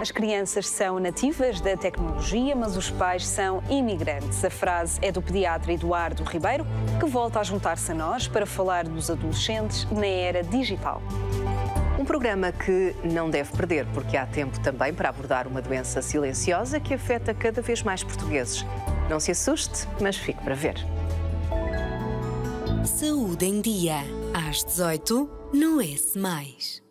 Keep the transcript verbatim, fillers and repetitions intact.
As crianças são nativas da tecnologia, mas os pais são imigrantes. A frase é do pediatra Eduardo Ribeiro, que volta a juntar-se a nós para falar dos adolescentes na era digital. Um programa que não deve perder, porque há tempo também para abordar uma doença silenciosa que afeta cada vez mais portugueses. Não se assuste, mas fique para ver. Saúde em Dia, às dezoito, no S mais.